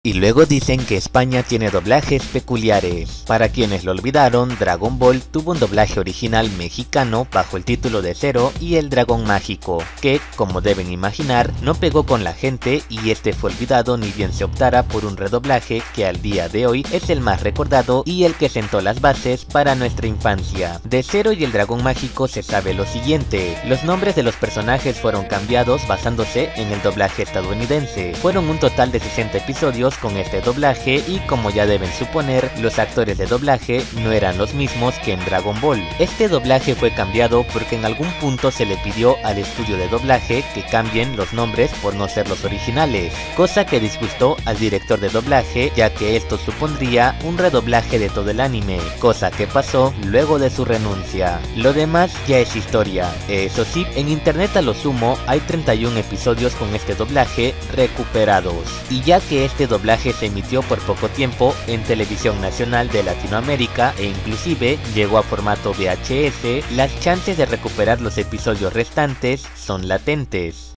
Y luego dicen que España tiene doblajes peculiares. Para quienes lo olvidaron, Dragon Ball tuvo un doblaje original mexicano bajo el título de Zero y el Dragón Mágico, que, como deben imaginar, no pegó con la gente y este fue olvidado ni bien se optara por un redoblaje que al día de hoy es el más recordado y el que sentó las bases para nuestra infancia. De Zero y el Dragón Mágico se sabe lo siguiente: los nombres de los personajes fueron cambiados basándose en el doblaje estadounidense. Fueron un total de 60 episodios con este doblaje y, como ya deben suponer, los actores de doblaje no eran los mismos que en Dragon Ball. Este doblaje fue cambiado porque en algún punto se le pidió al estudio de doblaje que cambien los nombres por no ser los originales, cosa que disgustó al director de doblaje, ya que esto supondría un redoblaje de todo el anime, cosa que pasó luego de su renuncia. Lo demás ya es historia. Eso sí, en internet a lo sumo hay 31 episodios con este doblaje recuperados, y ya que este doblaje se emitió por poco tiempo en Televisión Nacional de Latinoamérica e inclusive llegó a formato VHS, las chances de recuperar los episodios restantes son latentes.